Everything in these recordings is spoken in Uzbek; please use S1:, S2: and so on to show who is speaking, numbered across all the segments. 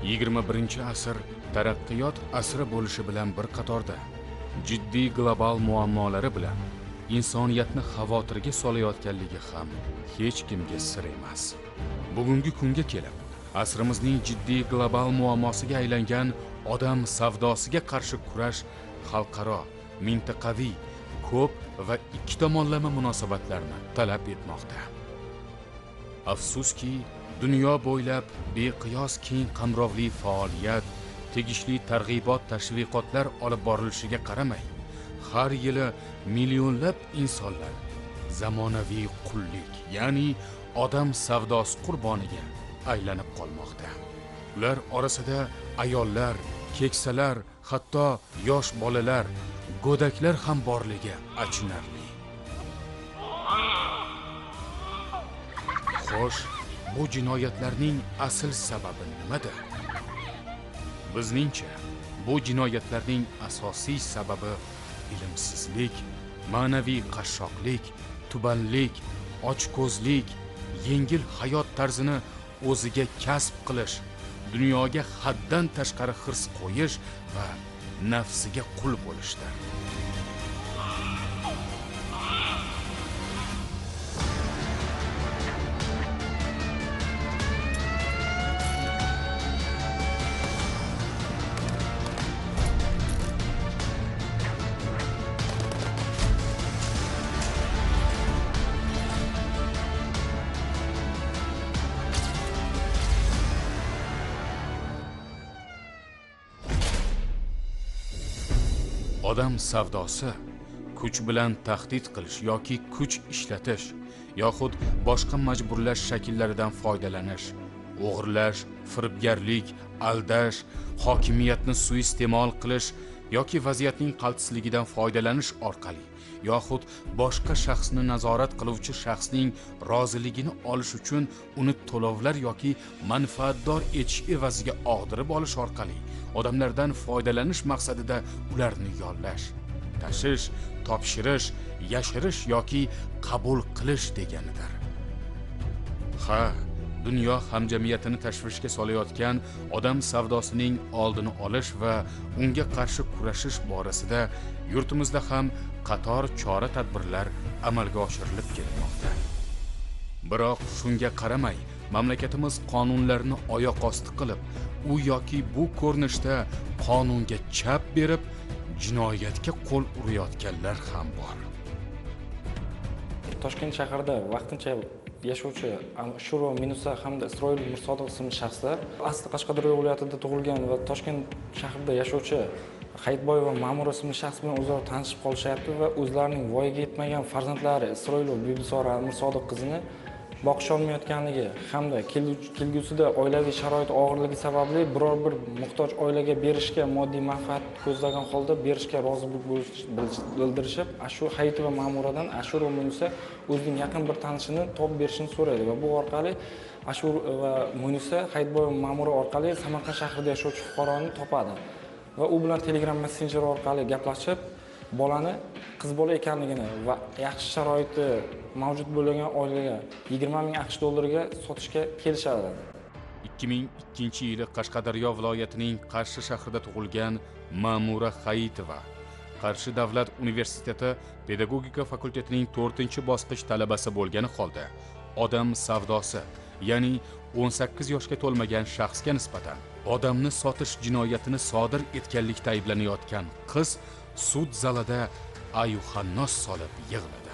S1: 21-asr taraqqiyot asri bo'lishi bilan bir qatorda jiddiy global muammolari bilan insoniyatni xavotirga solayotganligi ham hech kimga sir emas. Bugungi kunga kelib, asrimizning jiddiy global muammosiga aylangan odam savdosiga qarshi kurash xalqaro, mintaqaviy, ko'p va ikki tomonlama munosabatlarni talab etmoqda. Afsuski, dunyo bo'ylab beqiyos keng qamrovli faoliyat, tegishli targ'ibot tashviqotlar olib borilishiga qaramay, har yili millionlab insonlar zamonaviy qullik, ya'ni odam savdosi qurboniga aylanib qolmoqda. Ular orasida ayollar, keksalar, hatto yosh bolalar, go'daklar ham borligi achinarli. Xo'sh, bu jinoyatlarning asl sababi nimada? Bizningcha, bu jinoyatlarning asosiy sababi ilmsizlik, ma'naviy qashshoqlik, tubanlik, ochko'zlik, yengil hayot tarzini o'ziga kasb qilish, dunyoga haddan tashqari hirs qo'yish va nafsiga qul bo'lishdir. Odam savdosi kuch bilan tahdid qilish yoki kuch ishlatish yoxud boshqa majburlash shakllaridan foydalanish, o'g'irlash, firibgarlik, aldash, hokimiyatni suiiste'mol qilish yoki vaziyatning qaltisligidan foydalanish orqali yoxud boshqa shaxsni nazorat qiluvchi shaxsning roziligini olish uchun uni to'lovlar yoki manfaatdor etish evaziga og'dirib olish orqali odamlardan foydalanish maqsadida ularni yollash, tashish, topshirish, yashirish yoki qabul qilish deganidir. Ha, dunyo hamjamiyatini tashvishga solayotgan odam savdosining oldini olish va unga qarshi kurashish borasida yurtimizda ham qator chora-tadbirlar amalga oshirilib kelmoqda. Biroq shunga qaramay, mamlakatimiz qonunlarni oyoq osti qilib, u yoki bu ko'rinishda qonunga chap berib, jinoyatga qo'l urayotganlar ham bor.
S2: Toshkent shahrida vaqtincha yashovchi Ashuro Minusa hamda Isroil Mirsodiq ismli shaxslar asli Qashqadaryo viloyatida tug'ilgan va Toshkent shahrida yashovchi Hayitboy va Ma'mur ismli shaxs bilan o'zaro tanishib qolishyapti va o'zlarining voyaga yetmagan farzandlari Isroil va Bibisora Mirsodiq qizini boqish olmayotganligi hamda kelgusida oilaviy sharoit og'irligi sababli biror bir muhtoj oilaga berishga moddiy manfaat ko'zlagan holda berishga rozilik bildirishib, shu Hayit va Ma'muradan Ashur va Munusa o'zining yaqin bir tanishini topib berishini so'raydi va bu orqali Ashur va Munusa Hayitboy va Ma'mura orqali Samarqand shahrida yashovchi fuqaroni topadi va u bilan Telegram messenjeri orqali gaplashib, bolani qiz bola ekanligini va yaxshi sharoiti mavjud bo'lgan oilaga 20 ming AQSh dollariga sotishga kelishadi.
S1: 2002-yili Qashqadaryo viloyatining Qarshi shahrida tug'ilgan Ma'mura Hayitova Qarshi davlat universiteti pedagogika fakultetining 4-bosqich talabasi bo'lgani holda odam savdosi, ya'ni 18 yoshga to'lmagan shaxsga nisbatan odamni sotish jinoyatini sodir etganlikda ayblanayotgan qiz sud zalida ayuhannos solib yig'ladi.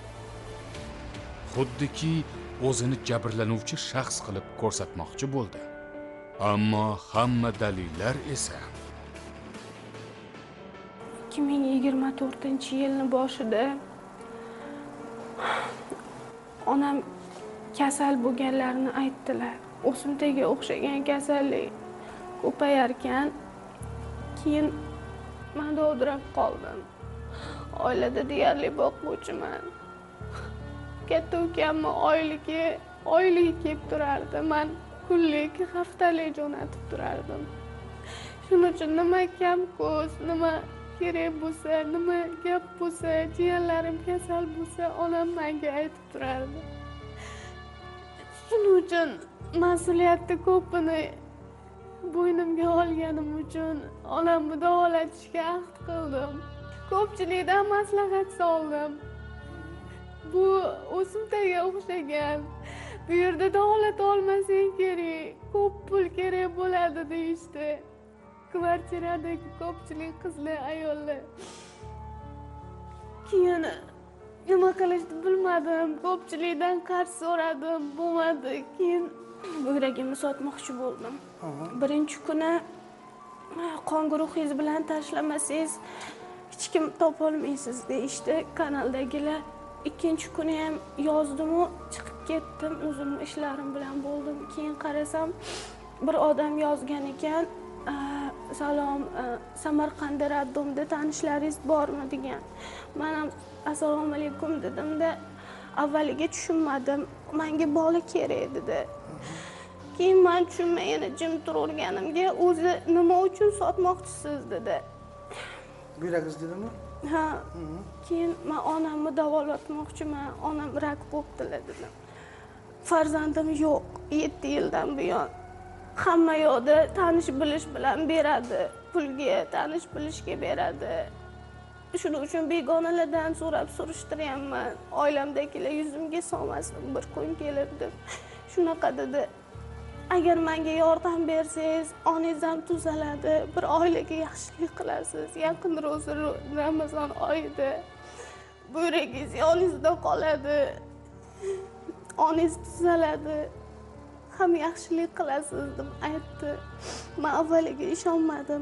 S1: Xuddiki o'zini jabrlanuvchi shaxs qilib ko'rsatmoqchi bo'ldi. Ammo hamma dalillar esa
S3: 2024-yilning boshida onam kasal bo'lganlarini aytdilar. O'simtaga o'xshagan kasallik ko'payar ekan, keyin men dovdirab qoldim. Oilada deyarli boquvchiman. Katta ukamni oyligi kelib turardi. Men kunlik, haftalik jo'natib turardim. Shuning uchun nima kam ko'z, nima kerak bo'lsa, nima gap bo'lsa, jiyanlarim kasal bo'lsa, onam menga aytib turardi. Shuning uchun mas'uliyatni ko'pini bo'ynimga olganim uchun onamni davolatishga ahd qildim. Ko'pchilikdan maslahat soldim. Bu o'simtaga o'xshagan. Bu yerda davolata olmasang kerak, ko'p pul kerak bo'ladi deyishdi. Kvartiradagi ko'pchilik qizlar, ayollar. Keyin nima qilishni bilmadim. Ko'pchilikdan qarz so'radim, bo'lmadi. Keyin buyuragimni sotmoqchi bo'ldim. Birinchi kuni qon guruhingiz bilan tashlamasangiz hech kim topolmaysiz deyishdi kanaldagilar. Ikkinchi kuni ham yozdim-u chiqib ketdim, o'zim ishlarim bilan bo'ldim. Keyin qarasam bir odam yozgan ekan, salom, Samarqand raddomda tanishlaringiz bormi degan. Men ham assalomu alaykum dedim-da, avvaliga tushunmadim. Menga bola kerak dedi. Keyin men tushunmay yana jim turaverganimga o'zi nima uchun sotmoqchisiz dedi.
S4: Buyuragingiz dedimi?
S3: Ha. Keyin men onamni davolatmoqchiman. Onam rak bo'ptilar dedim. Farzandim yo'q, 7 yildan buyon. Hamma yoqda tanish bilish bilan beradi. Pulga tanish bilishga beradi. Shuning uchun begonalardan so'rab surishtiryapman. Oilamdagilar yuzimga solmasin, bir kun kelib deb. Shunaqa dedi. Agar menga yordam bersangiz, onangiz ham tuzaladi, bir oilaga yaxshilik qilasiz. Yaqin ro'za Ramazon oyida buyragingiz yoningizda qoladi. Onangiz tuzaladi. Ham yaxshilik qilasiz deb aytdi. Men avvaliga ishonmadim.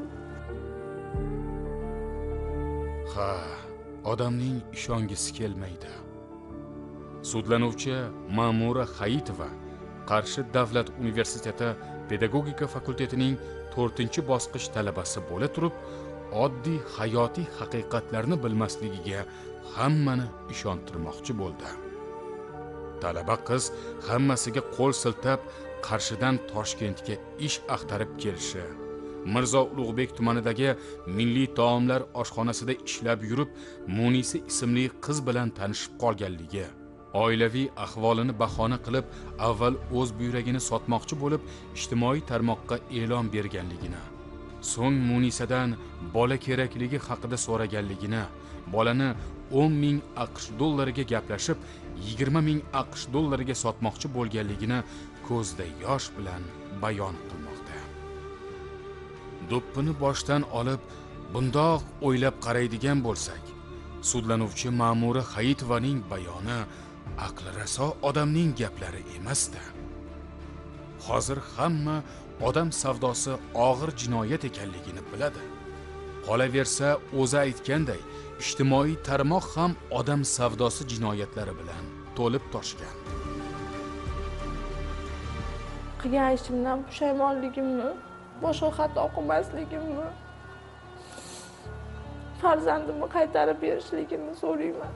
S1: Ha, odamning ishongisi kelmaydi. Sudlanuvchi Ma'mura Hayitova Qarshi davlat universiteti pedagogika fakultetining 4-bosqich talabasi bo'la turib, oddiy hayotiy haqiqatlarni bilmasligiga hammani ishontirmoqchi bo'ldi. Talaba qiz hammasiga qo'l siltab, Qarshidan Toshkentga ish axtarib kelishi, Mirzo Ulug'bek tumanidagi milliy taomlar oshxonasida ishlab yurib, Munisa ismli qiz bilan tanishib qolganligi, oilaviy ahvolini bahona qilib, avval o'z buyragini sotmoqchi bo'lib, ijtimoiy tarmoqqa e'lon berganligini, so'ng Munisadan bola kerakligi haqida so'raganligini, bolani 10,000 AQSh dollariga gaplashib, 20,000 AQSh dollariga sotmoqchi bo'lganligini ko'zda yosh bilan bayon qilmoqda. Do'ppini boshdan olib, bundoq o'ylab qaraydigan bo'lsak, sudlanuvchi Ma'mura Hayitovaning bayoni aqli raso odamning gaplari emasdi. Hozir hamma odam savdosi og'ir jinoyat ekanligini biladi. Qolaversa, o'zi aytganday, ijtimoiy tarmoq ham odam savdosi jinoyatlari bilan to'lib toshgan.
S5: Qilgan ishimdan pushaymonligimni, boshqa xato qilmasligimni, farzandimni qaytarib berishligini so'rayman.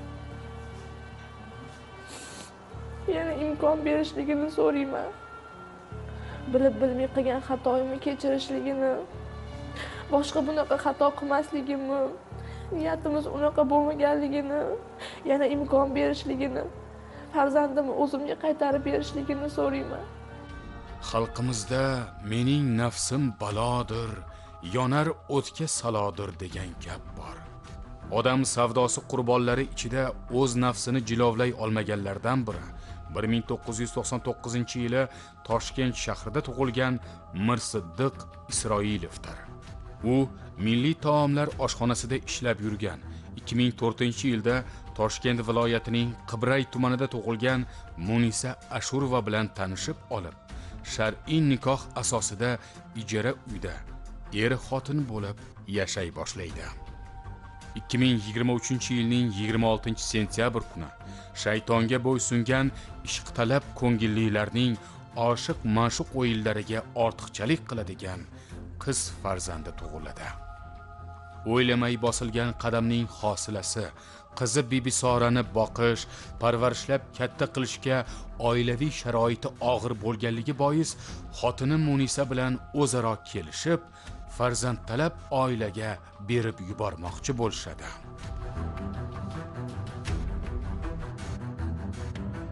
S5: Yana imkon berishligini so'rayman. Bilib bilmay qilgan xatoyimni kechirishligini, boshqa bunaqa xato qilmasligimni, niyatimiz unaqa bo'lmaganligini, yana imkon berishligini, farzandimni o'zimga qaytarib berishligini so'rayman.
S1: Xalqimizda mening nafsim balodir, yonar o'tga salodir degan gap bor. Odam savdosi qurbonlari ichida o'z nafsini jilovlay olmaganlardan biri 1999-yili Toshkent shahrida tug'ilgan Mirsiddiq Isroilovdir. U milliy taomlar oshxonasida ishlab yurgan. 2004-yilda Toshkent viloyatining Qibray tumanida tug'ilgan Munisa Ashurova bilan tanishib olib, shar'iy nikoh asosida ijara uyda er-xotin bo'lib yashay boshlaydi. 2023-yilning 26-sentyabr kuni shaytonga bo'ysungan ishqtalab ko'ngillilarning oshiq-ma'shuq o'yinlariga ortiqchalik qiladigan qiz farzandi tug'iladi. O'ylamay bosilgan qadamning hosilasi qizi Bibi Sorani boqish, parvarishlab katta qilishga oilaviy sharoiti og'ir bo'lganligi bois xotini Munisa bilan o'zaro kelishib, farzand talab oilaga berib yubormoqchi bo'lishadi.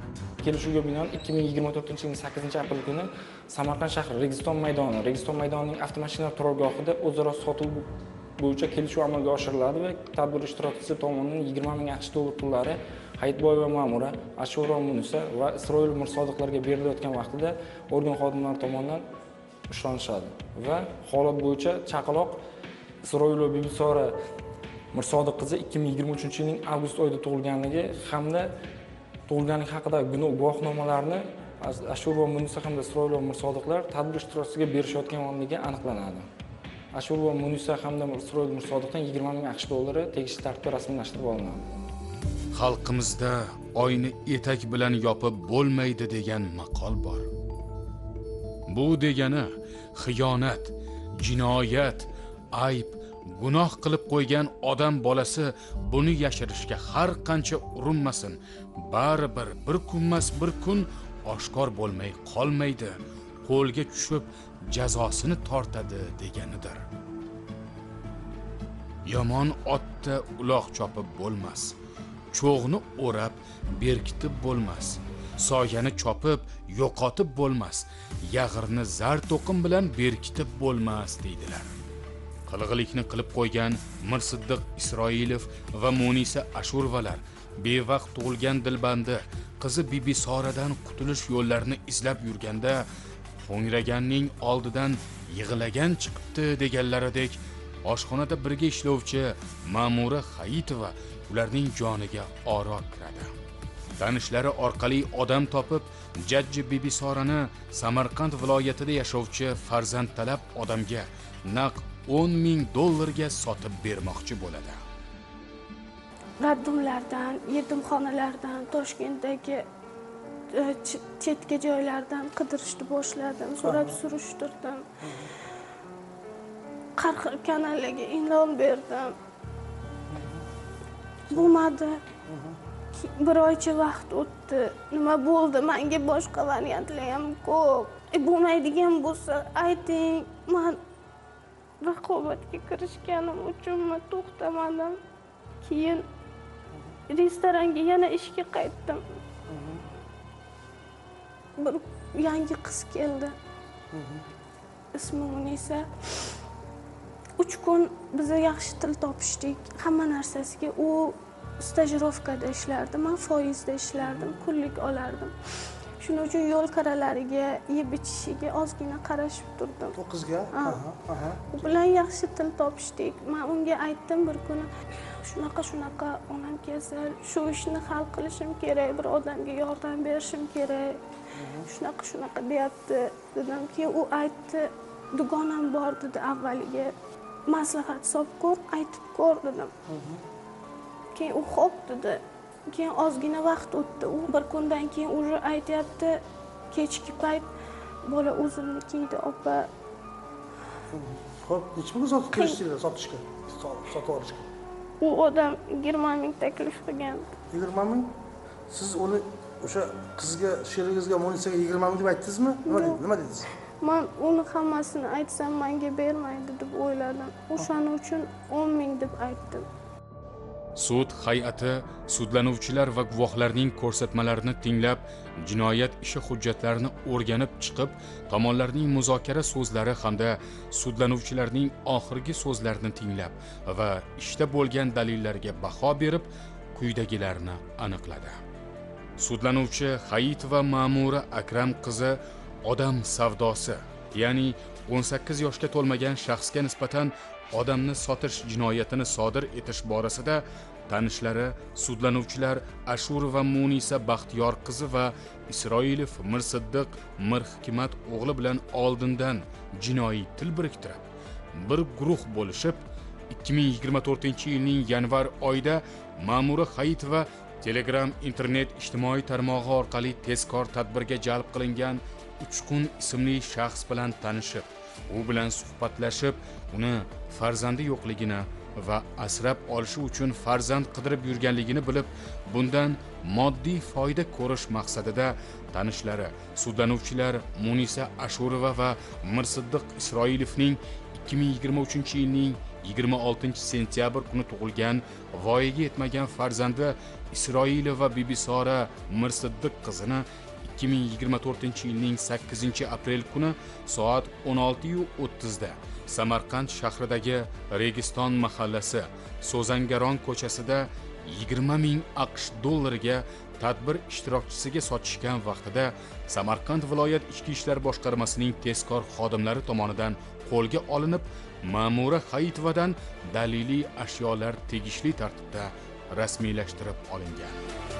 S2: kelishuvga binoan 2024-yilning 8-aprel kuni Samarqand shahri Registon maydonining avtomashinalar turargohida o'zaro sotuv bo'yicha kelishuv amalga oshiriladi va tadbir ishtirokchisi tomonidan 20 ming AQSh dollar pullari Hayitboyeva Ma'mura, Ashura Munisa va Isroil Mirsodiqlarga berilayotgan vaqtida organ xodimlari tomonidan ushlanishadi va holat bo'yicha chaqaloq Isroilova Bibisora Mirsodiq qizi 2023-yilning avgust oyida tug'ilganligi hamda tug'ilganligi haqida guvohnomalarni Ashura Munisa hamda Isroilova Mirsodiqlar tadbir ishtirokchisiga berishayotganligi aniqlanadi. Ashura Munisa hamda Isroil Mirsodiqdan 20 ming AQSh dollari tegishli tartibda rasmiylashtirib olinadi.
S1: Xalqimizda oyni etak bilan yopib bo'lmaydi degan maqol bor. Bu degani xiyonat, jinoyat, ayb, gunoh qilib qo'ygan odam bolasi buni yashirishga har qancha urinmasin, baribir bir kunmas bir kun oshkor bo'lmay qolmaydi, qo'lga tushib jazosini tortadi deganidir. Yomon otda uloq chopib bo'lmas, cho'g'ni o'rab berkitib bo'lmas, soyani chopib yo'qotib bo'lmas, yag'irni zar to'qim bilan berkitib bo'lmas deydilar. Qilg'ilikni qilib qo'ygan Mirsiddiq Isroilov va Munisa Ashurvalar bevaqt tug'ilgan dilbandi qizi Bibisoradan qutulish yo'llarini izlab yurganda ho'ngraganning oldidan yig'lagan chiqibdi deganlaridek oshxonada birga ishlovchi Ma'mura Hayitova ularning joniga oro kiradi. Tanishlari orqali odam topib, Jajji Bibisorani Samarqand viloyatida yashovchi farzandtalab odamga naq 10 ming dollarga sotib bermoqchi bo'ladi.
S3: Raddumlardan, yetimxonalardan, Toshkentdagi chetga joylardan qidirishni boshladim, so'rab surishtirdim. Qarqir kanaliga e'lon berdim. Bo'lmadi. Bir oycha vaqt o'tdi. Nima bo'ldi? Menga boshqa variantlar ham ko'p. Bo'lmaydigan bo'lsa, ayting. Men raqobatga kirishganim uchunmi to'xtamadim. Keyin restoranga yana ishga qaytdim. Bir yangi qiz keldi. Ismi Munisa. 3 kun biza yaxshi til topishdik. Hamma narsasiga u stajirovkada ishlardi, men foizda ishlardim, kunlik olardim. Shuning uchun yo'l qaralariga, yeb ichishiga ozgina qarashib turdim.
S4: O qizga?
S3: U bilan yaxshi til topishdik. Men unga aytdim bir kuni, shunaqa onam kasal, shu ishni hal qilishim kerak, bir odamga yordam berishim kerak. Shunaqa deyapti dedim. Keyin u aytdi, dugonam bor dedi avvaliga. Maslahat so'rab ko'r, aytib ko'r dedim. Keyin u xo'p dedi. Keyin ozgina vaqt o'tdi. U bir kundan keyin уже aytayapti, kechki payt bola o'zimnikida opa.
S4: Xo'p, necha pulga sotib kelishdinglar sotishga? Sotib olishga.
S3: U odam 20 ming taklif qilgan.
S4: 20 ming? Siz uni o'sha qizga, sherigingizga, Munisaga 20 ming deb aytdingizmi? Nima dedingiz?
S3: Men uni hammasini aytsam menga bermaydi deb o'yladim. O'shaning uchun 10 ming deb aytdim.
S1: Sud hay'ati sudlanuvchilar va guvohlarning ko'rsatmalarini tinglab, jinoyat ishi hujjatlarini o'rganib chiqib, tomonlarning muzokara so'zlari hamda sudlanuvchilarning oxirgi so'zlarini tinglab va ishda bo'lgan dalillarga baho berib, quyidagilarni aniqladi. Sudlanuvchi Hayitova Ma'mura Akram qizi odam savdosi, ya'ni 18 yoshga to'lmagan shaxsga nisbatan odamni sotish jinoyatini sodir etish borasida tanishlari sudlanuvchilar Ashurova Munisa Baxtiyor qizi va Isroilov Mirsiddiq Mirhikmat o'g'li bilan oldindan jinoiy til biriktirib, bir guruh bo'lishib, 2024-yilning yanvar oyida Ma'mura Hayitova Telegram internet ijtimoiy tarmog'i orqali tezkor tadbirga jalb qilingan Uchqun ismli shaxs bilan tanishib, u bilan suhbatlashib, uni farzandi yo'qligini va asrab olishi uchun farzand qidirib yurganligini bilib, bundan moddiy foyda ko'rish maqsadida tanishlari sudlanuvchilar Munisa Ashurova va Mirsiddiq Isroilovning 2023-yilning 26-sentyabr kuni tug'ilgan voyaga yetmagan farzandi Isroilova Bibisora Mirsiddiq qizini 2024-yilning 8-aprel kuni soat 16:30 da Samarqand shahridagi Registon mahallasi So'zangaron ko'chasida 20 ming AQSh dollariga tadbir ishtirokchisiga sotishgan vaqtida Samarqand viloyat ichki ishlar boshqarmasining tezkor xodimlari tomonidan qo'lga olinib, Ma'mura Hayitovadan daliliy ashyolar tegishli tartibda rasmiylashtirib olingan.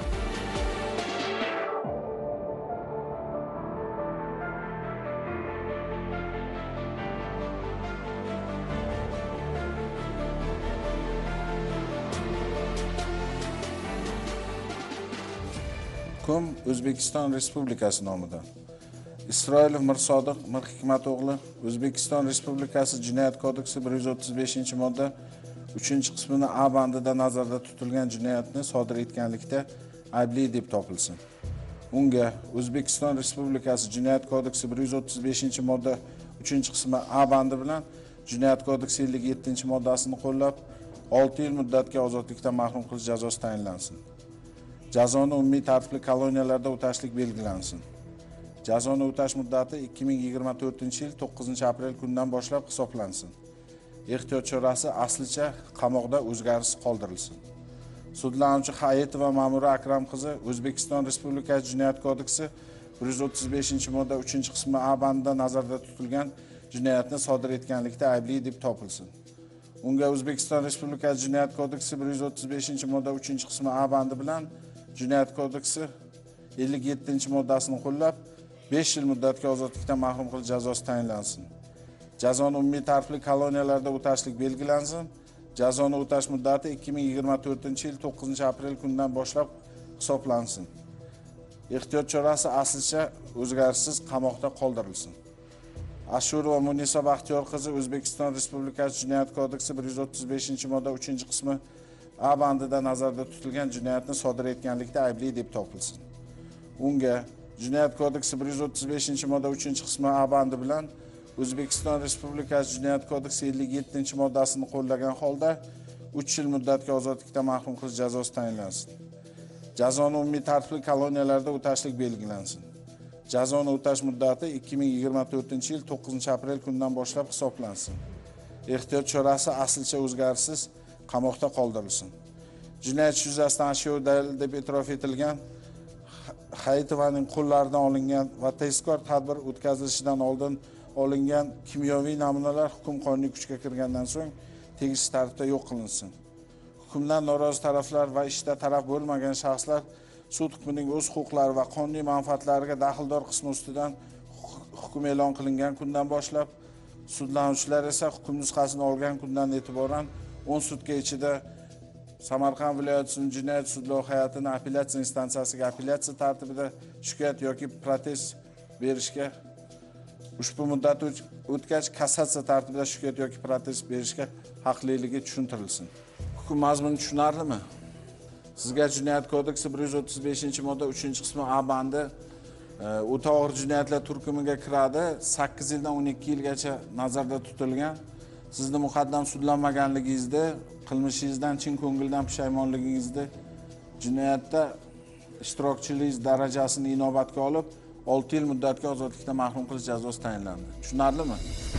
S6: Hukm O'zbekiston Respublikasi nomidan Isroilov Mirsodiq Mirhikmat o'g'li O'zbekiston Respublikasi Jinoyat kodeksi 135-modda 3-qismini A bandida nazarda tutilgan jinoyatni sodir etganlikda aybli deb topilsin. Unga O'zbekiston Respublikasi Jinoyat kodeksi 135-modda 3-qismi A bandi bilan Jinoyat kodeksi 57-moddasini qo'llab 6 yil muddatga ozodlikdan mahrum qilish jazosi tayinlansin. Jazoni umumiy tartibli koloniyalarda o'tashlik belgilansin. Jazoni o'tash muddati 2024-yil 9-aprel kunidan boshlab hisoblansin. Ehtiyot chorasi aslicha qamoqda o'zgarishsiz qoldirilsin. Sudlanuvchi Hayitova Ma'mura Akram qizi O'zbekiston Respublikasi Jinoyat kodeksi 135-modda 3-qismi A bandida nazarda tutilgan jinoyatni sodir etganlikda aybli deb topilsin. Unga O'zbekiston Respublikasi Jinoyat kodeksi 135-modda 3-qismi A bandi bilan Jinoyat kodeksi 57-moddasini qo'llab 5 yil muddatga ozodlikdan mahrum qilish jazosi tayinlansin. Jazoni umumiy tartibli koloniyalarda o'tashlik belgilansin. Jazoni o'tash muddati 2024-yil 9-aprel kunidan boshlab hisoblansin. Ehtiyot chorasi aslicha o'zgarishsiz qamoqda qoldirilsin. Ashurova Munisa Baxtiyor qizi O'zbekiston Respublikasi Jinoyat kodeksi 135-modda 3-qismi A bandida nazarda tutilgan jinoyatni sodir etganlikda aybli deb topilsin. Unga Jinoyat kodeksi 135-modda 3-qismi A bandi bilan O'zbekiston Respublikasi Jinoyat kodeksi 57-moddasini qo'llagan holda 3 yil muddatga ozodlikdan mahrum qilish jazosi tayinlansin. Jazoni umumiy tartibli koloniyalarda o'tashlik belgilansin. Jazoni o'tash muddati 2024-yil 9-aprel kunidan boshlab hisoblansin. Ehtiyot chorasi aslicha o'zgarishsiz qamoqda qoldirilsin. Jinoyat ishi yuzasidan ashyo dalil deb e'tirof etilgan Hayitovaning qo'llaridan olingan va tezkor tadbir o'tkazilishidan oldin olingan kimyoviy namunalar hukm qonuniy kuchga kirgandan so'ng tegishli tartibda yo'q qilinsin. Hukmdan norozi taraflar va ishda taraf bo'lmagan shaxslar sud hukmining o'z huquqlari va qonuniy manfaatlariga daxldor qismi ustidan hukm e'lon qilingan kundan boshlab, sudlanuvchilar esa hukm nusxasini olgan kundan e'tiboran 10 sutka ichida Samarqand viloyat sud jinoyat sudlov hay'atining apellyatsiya instansiyasiga apellyatsiya tartibida shikoyat yoki protest berishga, ushbu muddat o'tgach kassatsiya tartibida shikoyat yoki protest berishga haqliligi tushuntirilsin. Hukm mazmuni tushunarlimi? Sizga Jinoyat kodeksi 135-modda 3-qismi A bandi o'ta og'ir jinoyatlar turkumiga kiradi. 8 yildan 12 yilgacha nazarda tutilgan. Sizni muqaddam sudlanmaganligingizni, qilmishingizdan chin ko'ngildan pushaymonligingizni, jinoyatda ishtirokchilik darajasini inobatga olib 6 yil muddatga ozodlikdan mahrum qilish jazosi tayinlandi. Tushunarlimi?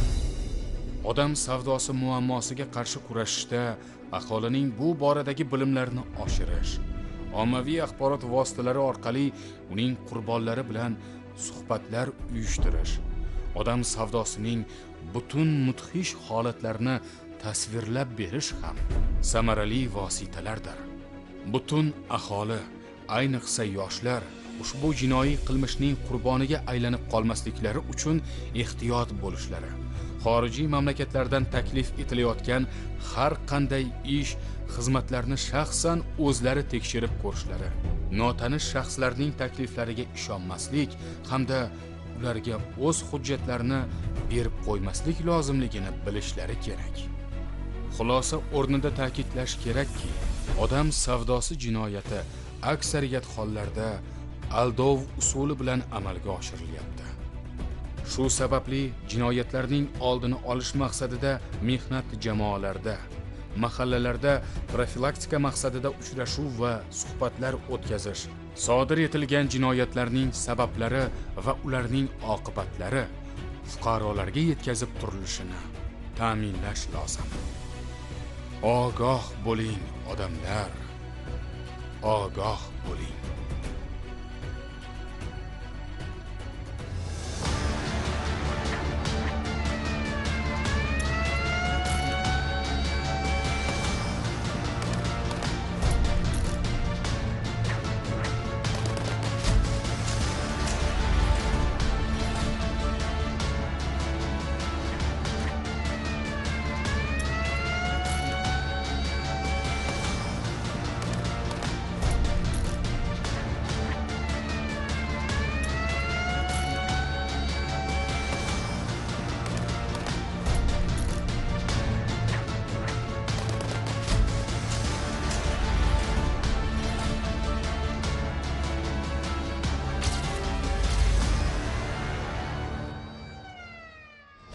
S1: Odam savdosi muammosiga qarshi kurashishda aholining bu boradagi bilimlarini oshirish, ommaviy axborot vositalari orqali uning qurbonlari bilan suhbatlar uyushtirish, odam savdosining butun mudhish holatlarini tasvirlab berish ham samarali vositalardir. Butun aholi, ayniqsa yoshlar ushbu jinoiy qilmishning qurboniga aylanib qolmasliklari uchun ehtiyot bo'lishlari, xorijiy mamlakatlardan taklif etilayotgan har qanday ish, xizmatlarni shaxsan o'zlari tekshirib ko'rishlari, notanish shaxslarning takliflariga ishonmaslik hamda ularga o'z hujjatlarini berib qo'ymaslik lozimligini bilishlari kerak. Xulosa o'rnida ta'kidlash kerakki, odam savdosi jinoyati aksariyat hollarda aldov usuli bilan amalga oshirilyapti. Shu sababli jinoyatlarning oldini olish maqsadida mehnat jamoalarida, mahallalarda profilaktika maqsadida uchrashuv va suhbatlar o'tkazish, sodir etilgan jinoyatlarning sabablari va ularning oqibatlari fuqarolarga yetkazib turilishini ta'minlash lozim. Ogoh bo'ling odamlar. Ogoh bo'ling.